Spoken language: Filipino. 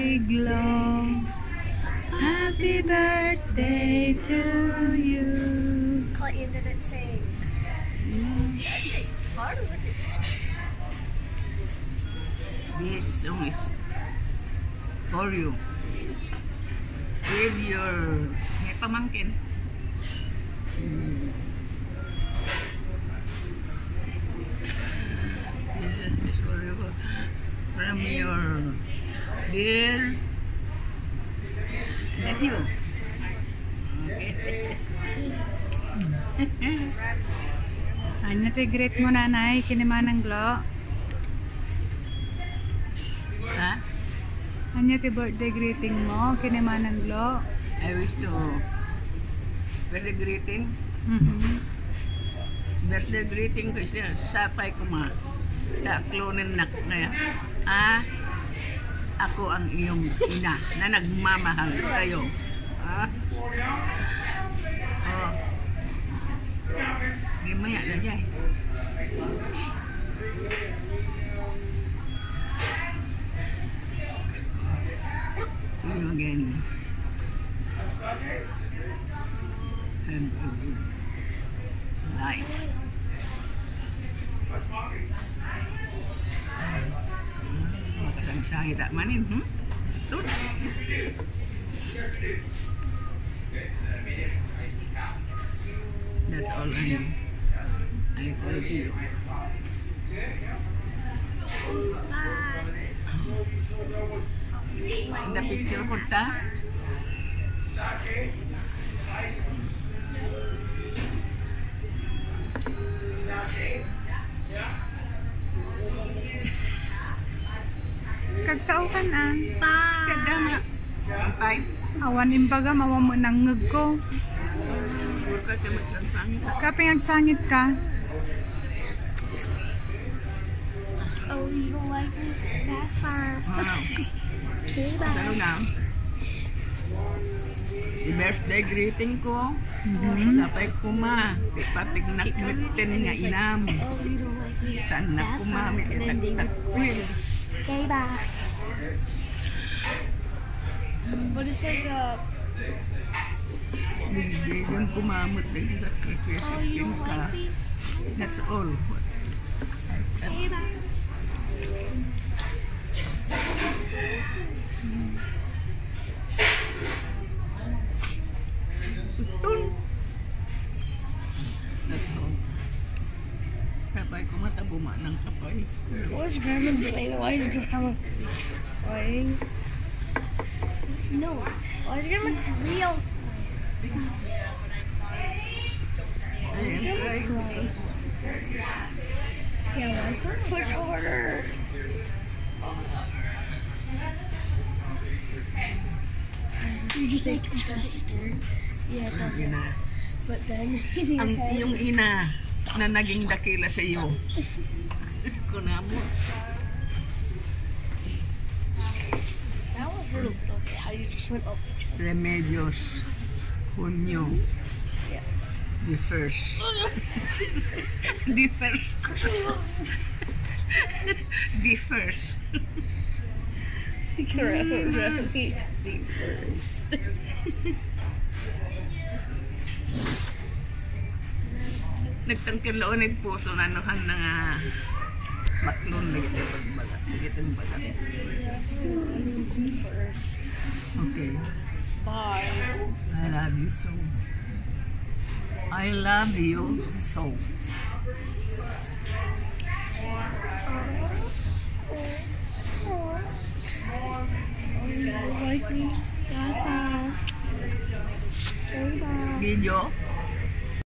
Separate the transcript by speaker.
Speaker 1: Glo. Happy birthday to you.
Speaker 2: Clayton didn't sing. Hard with it.
Speaker 3: This song is for you. With your may pamangkin. This is for you from your dear nephew. Okay.
Speaker 1: Ano te greet mo nanay kinimanang Glo?
Speaker 3: Ha?
Speaker 1: Ano te birthday greeting mo kinimanang Glo?
Speaker 3: I wish to birthday greeting. Birthday greeting ko siya sapay ko ma. Kaklonin nak na ako ang iyong ina na nagmamahal sa'yo. Oh. Gimaya na dyan. See you again. And a good life. Makasang-sahi tak manin, Tut. That's all I told you. The picture ko ta.
Speaker 1: Kagsaukan
Speaker 3: Kadama. Antay.
Speaker 1: Awan imbaga mawa mo nang ngeg ko.
Speaker 3: Burka ka magsangit.
Speaker 1: Kaping agsangit ka.
Speaker 2: Oh, you don't like me? That's fine. Okay,
Speaker 3: Ano
Speaker 2: bye.
Speaker 3: na? I-birthday greeting ko. Sapay kuma. Ipatignak mitin nga inam.
Speaker 2: Oh, you don't like me?
Speaker 3: Saan na
Speaker 2: That's
Speaker 3: kumami
Speaker 2: fine. And then they
Speaker 3: itagtakwil.
Speaker 2: Okay, bye. But it's like
Speaker 3: Hindi yung kumamot din sa sacrifice
Speaker 2: oh, you don't
Speaker 3: ka.
Speaker 2: like me?
Speaker 3: That's all.
Speaker 2: Okay, bye.
Speaker 3: Putol. That's all. Kapay ko matabuma ng kapay.
Speaker 2: What is Grandma doing? Why is Grandma playing? No. Why is Grandma real?
Speaker 3: Ayan, guys.
Speaker 2: Yeah, like her push harder. You just like trust. Yeah, it doesn't.
Speaker 3: Ina.
Speaker 2: But then
Speaker 3: Ang iyong ina na naging dakila sa iyo. Kunamo.
Speaker 2: That was really okay. How you just went up.
Speaker 3: Remedios. Hunyo.
Speaker 2: Yeah.
Speaker 3: The first. The first. The first.
Speaker 2: The first.
Speaker 3: Nagtangkilaon ng puso na anuhan na nga maklon na ito pagbalat. Itong balat.
Speaker 2: First.
Speaker 3: Okay.
Speaker 2: Bye.
Speaker 3: I love you so. I love you so.
Speaker 2: Like me. That's fine. Okay, bye.
Speaker 3: Video.